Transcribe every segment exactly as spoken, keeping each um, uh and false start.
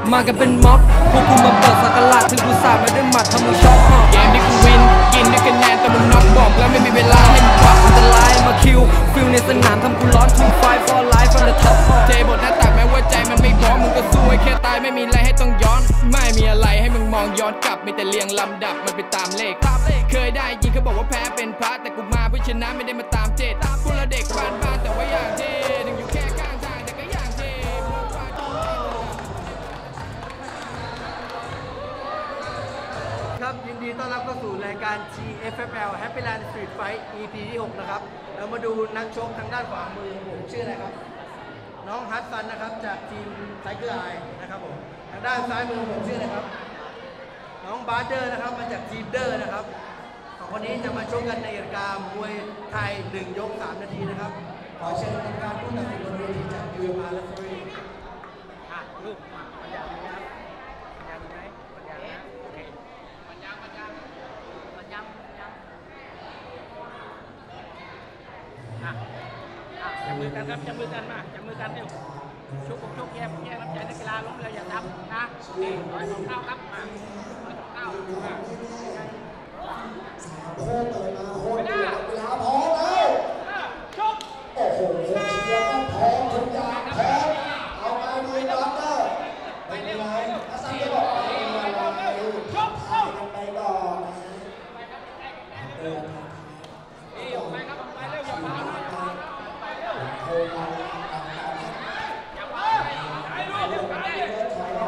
มากันเป็นม็อบพวกกูมาเปิดสักราชถึงกูสาดมาด้วยหมัดทำมึงช็อกเกมที่กูวินกินด้วยคะแนนแต่มึงน็อกบอกแล้วไม่มีเวลาให้มึงควักอันตรายมาคิวฟิลในสนามทำกูร้อนทูไฟฟอร์ไลฟ์ from the top เทบทหน้าตักแม้ว่าใจมันไม่พร้อมมึงก็สู้ให้แค่ตายไม่มีอะไรให้ต้องย้อนไม่มีอะไรให้มึงมองย้อนกลับมีแต่เรียงลำดับมันไปตามเลขเคยได้ยินเขาบอกว่าแพ้เป็นพระแต่กูมาเพื่อชนะไม่ได้มาตามเจตพวกเราเด็กบ้านบ้านแต่ว่าอย่างเท่หนึ่งอยู่แค่ข้างทางแต่ก็อย่างเท่ครับยินดีต้อนรับเข้าสู่รายการ จี เอฟ เอฟ แอล Happyland Street Fight อี พี ที่หกนะครับเรามาดูนักชกทางด้านขวามือผมชื่ออะไรครับน้องฮัตซันนะครับจากทีมไทเกอร์ไอนะครับผมทางด้านซ้ายมือผมชื่ออะไรครับน้องบาร์เดอร์นะครับมาจากทีมเดอร์นะครับสองคนนี้จะมาชกกันในรายการมวยไทยหนึ่งยกสามนาทีนะครับขอเชิญกรรมการผู้ตัดสินบนเวทีจากยูเอ็มอาร์และฟรีอ่ะลูกมาปัญญาไหมครับปัญญาไหมปัญญานะโอเคปัญญาปัญญาปัญญาปัญญาอ่ะอ่ะจับมือกันครับจับมือกันมาจับมือกันเร็วชกผมชกแย่ผมแย่น้ำใจนักกีฬาล้มเลยอย่าทำนะนี่ร้อยสองเก้าครับมาร้อยสองเก้ามาโอ้โหเปิดมาโอ้โหเวลาพร้อมแล้วชกโอ้โหเชียร์ก็พร้อมทุกอย่างพร้อมเอาไปดูดับเตอร์ไปเร็วอาซันก็บอกไปเร็วชกชกไปก่อนเออนี่ไปครับไปเร็วอย่าพลาดไปเร็วอย่าพลาดไปเร็วไปเร็วไปเร็ว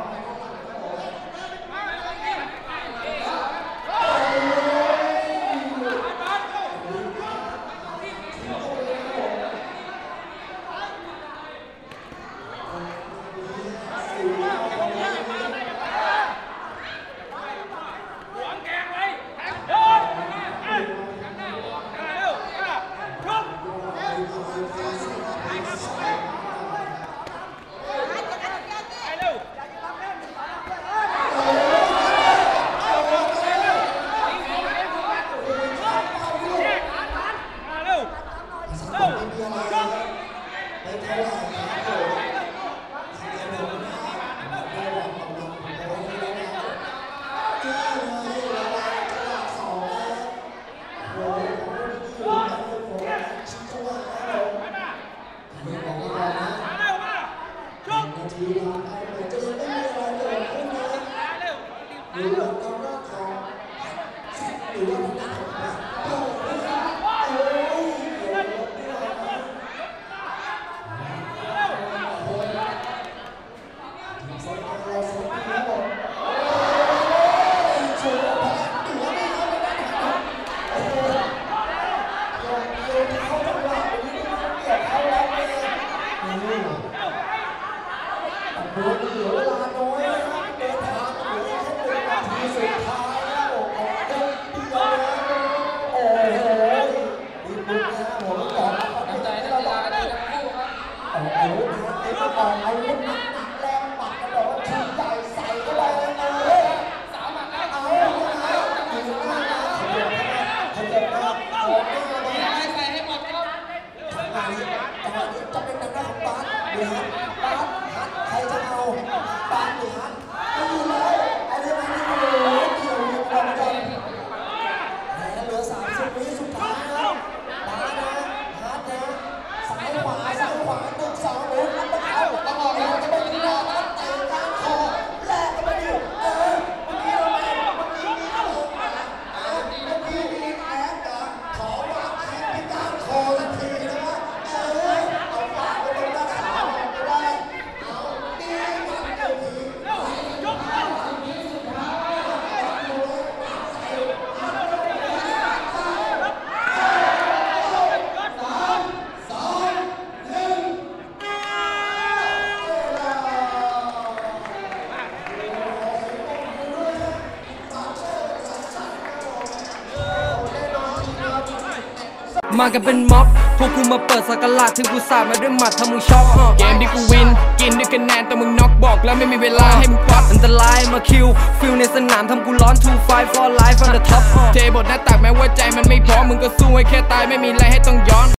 มากันเป็นม็อบพวกกูมาเปิดสักราชถึงกูสาดมาด้วยหมัดทำมึงช็อกเกมที่กูวินกินด้วยคะแนนแต่มึงน็อกบอกแล้วไม่มีเวลาให้มึงควักอันตรายมาคิวฟิลในสนามทำกูร้อนทูไฟฟอร์ไลฟ์ from the top เทบทหน้าตักแม้ว่าใจมันไม่พร้อมมึงก็สู้ให้แค่ตายไม่มีอะไรให้ต้องย้อน